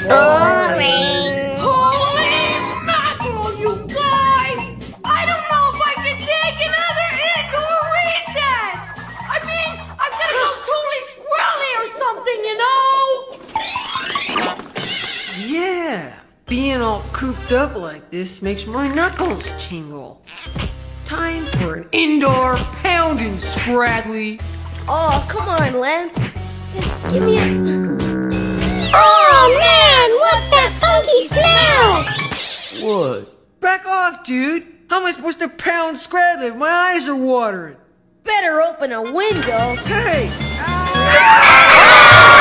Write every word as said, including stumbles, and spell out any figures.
Boring. Holy mackerel, you guys! I don't know if I can take another indoor recess! I mean, I'm gonna go totally squirrely or something, you know? Yeah, being all cooped up like this makes my knuckles tingle. Time for an indoor pounding, Scradley. Oh, come on, Lance. Give me a... Oh, man! What's that funky smell? What? Back off, dude. How am I supposed to pound Scradley if my eyes are watering? Better open a window. Hey! Ah!